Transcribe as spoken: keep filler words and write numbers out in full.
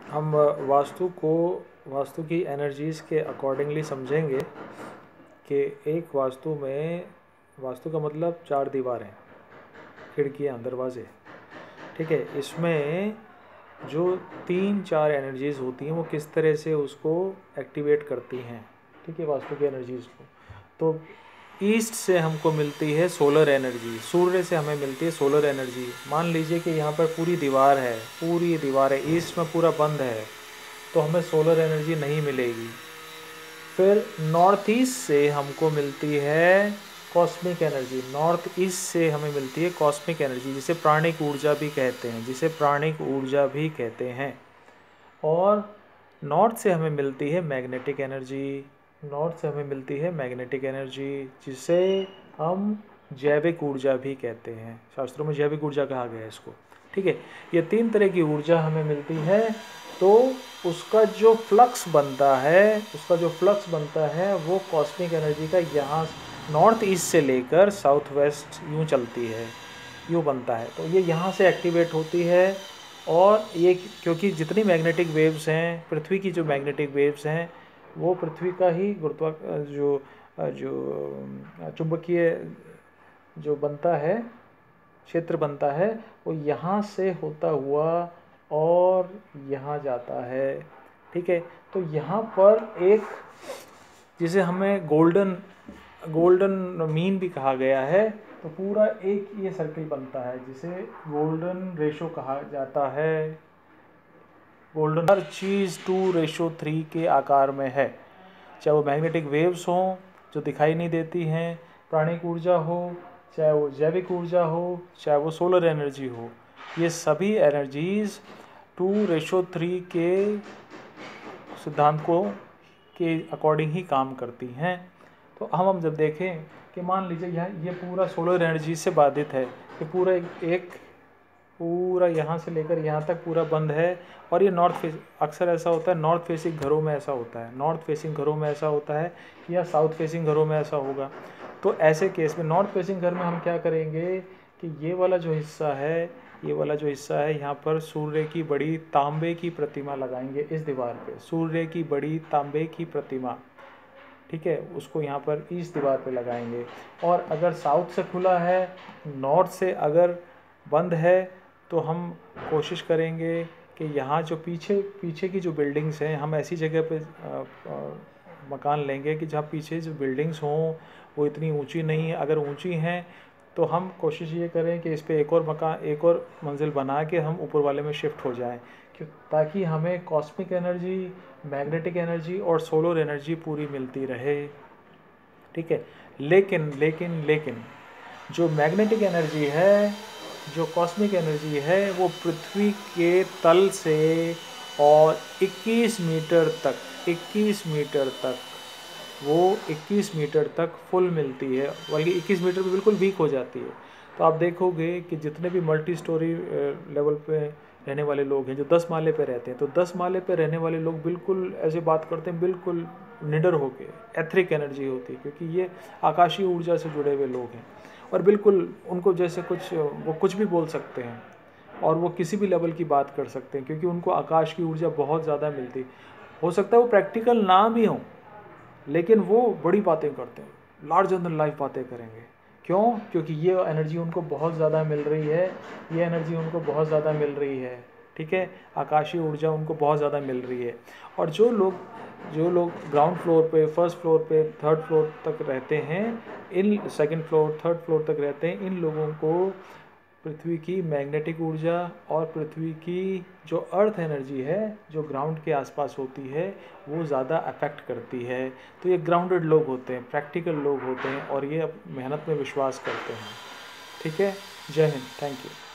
हम वास्तु को वास्तु की एनर्जीज़ के अकॉर्डिंगली समझेंगे कि एक वास्तु में, वास्तु का मतलब चार दीवारें, खिड़कियाँ, दरवाजे, ठीक है। इसमें जो तीन चार एनर्जीज़ होती हैं वो किस तरह से उसको एक्टिवेट करती हैं, ठीक है, वास्तु की एनर्जीज़ को। तो ईस्ट से हमको मिलती है सोलर एनर्जी, सूर्य से हमें मिलती है सोलर एनर्जी। मान लीजिए कि यहाँ पर पूरी दीवार है, पूरी दीवार है, ईस्ट में पूरा बंद है, तो हमें सोलर एनर्जी नहीं मिलेगी। फिर नॉर्थ ईस्ट से हमको मिलती है कॉस्मिक एनर्जी, नॉर्थ ईस्ट से हमें मिलती है कॉस्मिक एनर्जी, जिसे प्राणिक ऊर्जा भी कहते हैं, जिसे प्राणिक ऊर्जा भी कहते हैं। और नॉर्थ से हमें मिलती है मैग्नेटिक एनर्जी, नॉर्थ से हमें मिलती है मैग्नेटिक एनर्जी, जिसे हम जैविक ऊर्जा भी कहते हैं। शास्त्रों में जैविक ऊर्जा कहा गया है इसको, ठीक है। ये तीन तरह की ऊर्जा हमें मिलती है। तो उसका जो फ्लक्स बनता है, उसका जो फ्लक्स बनता है वो कॉस्मिक एनर्जी का यहाँ नॉर्थ ईस्ट से लेकर साउथ वेस्ट यूँ चलती है, यूँ बनता है। तो ये यहाँ से एक्टिवेट होती है। और ये क्योंकि जितनी मैग्नेटिक वेव्स हैं, पृथ्वी की जो मैग्नेटिक वेव्स हैं, वो पृथ्वी का ही गुरुत्वा जो जो चुंबकीय जो बनता है, क्षेत्र बनता है, वो यहाँ से होता हुआ और यहाँ जाता है, ठीक है। तो यहाँ पर एक, जिसे हमें गोल्डन गोल्डन मीन भी कहा गया है, तो पूरा एक ये सर्किल बनता है जिसे गोल्डन रेशो कहा जाता है। गोल्डन, हर चीज़ टू रेशो थ्री के आकार में है, चाहे वो मैग्नेटिक वेव्स हों जो दिखाई नहीं देती हैं, प्राणिक ऊर्जा हो, चाहे वो जैविक ऊर्जा हो, चाहे वो सोलर एनर्जी हो, ये सभी एनर्जीज़ टू रेशो थ्री के सिद्धांत को के अकॉर्डिंग ही काम करती हैं। तो हम हम जब देखें कि मान लीजिए यह ये पूरा सोलर एनर्जी से बाधित है, ये पूरा एक, एक पूरा यहाँ से लेकर यहाँ तक पूरा बंद है। और ये नॉर्थ फेस, अक्सर ऐसा होता है नॉर्थ फेसिंग घरों में ऐसा होता है, नॉर्थ फेसिंग घरों में ऐसा होता है या साउथ फेसिंग घरों में ऐसा होगा। तो ऐसे केस में नॉर्थ फेसिंग घर में हम क्या करेंगे कि ये वाला जो हिस्सा है, ये वाला जो हिस्सा है, यहाँ पर सूर्य की बड़ी तांबे की प्रतिमा लगाएंगे इस दीवार पे, सूर्य की बड़ी तांबे की प्रतिमा, ठीक है, उसको यहाँ पर इस दीवार पे लगाएंगे। और अगर साउथ से खुला है, नॉर्थ से अगर बंद है, तो हम कोशिश करेंगे कि यहाँ जो पीछे पीछे की जो बिल्डिंग्स हैं, हम ऐसी जगह पे आ, आ, मकान लेंगे कि जहाँ पीछे जो बिल्डिंग्स हों वो इतनी ऊंची नहीं है। अगर ऊंची हैं तो हम कोशिश ये करें कि इस पे एक और मकान, एक और मंजिल बना के हम ऊपर वाले में शिफ्ट हो जाएं, ताकि हमें कॉस्मिक एनर्जी, मैग्नेटिक एनर्जी और सोलर एनर्जी पूरी मिलती रहे, ठीक है। लेकिन लेकिन लेकिन जो मैग्नेटिक एनर्जी है, जो कॉस्मिक एनर्जी है, वो पृथ्वी के तल से और इक्कीस मीटर तक, इक्कीस मीटर तक, वो इक्कीस मीटर तक फुल मिलती है, बल्कि इक्कीस मीटर पे बिल्कुल वीक हो जाती है। तो आप देखोगे कि जितने भी मल्टी स्टोरी लेवल पे रहने वाले लोग हैं, जो दस माले पे रहते हैं, तो दस माले पे रहने वाले लोग बिल्कुल ऐसे बात करते हैं, बिल्कुल निडर होके, एथरिक एनर्जी होती है, क्योंकि ये आकाशीय ऊर्जा से जुड़े हुए लोग हैं। और बिल्कुल उनको जैसे कुछ, वो कुछ भी बोल सकते हैं और वो किसी भी लेवल की बात कर सकते हैं, क्योंकि उनको आकाश की ऊर्जा बहुत ज़्यादा मिलती। हो सकता है वो प्रैक्टिकल ना भी हों, लेकिन वो बड़ी बातें करते हैं, लार्जर देन लाइफ बातें करेंगे। क्यों? क्योंकि ये एनर्जी उनको बहुत ज़्यादा मिल रही है, ये एनर्जी उनको बहुत ज़्यादा मिल रही है, ठीक है, आकाशीय ऊर्जा उनको बहुत ज़्यादा मिल रही है। और जो लोग जो लोग ग्राउंड फ्लोर पे, फर्स्ट फ्लोर पे, थर्ड फ्लोर तक रहते हैं, इन सेकंड फ्लोर, थर्ड फ्लोर तक रहते हैं, इन लोगों को पृथ्वी की मैग्नेटिक ऊर्जा और पृथ्वी की जो अर्थ एनर्जी है, जो ग्राउंड के आसपास होती है, वो ज़्यादा अफेक्ट करती है। तो ये ग्राउंडेड लोग होते हैं, प्रैक्टिकल लोग होते हैं, और ये मेहनत में विश्वास करते हैं, ठीक है। जय हिंद, थैंक यू।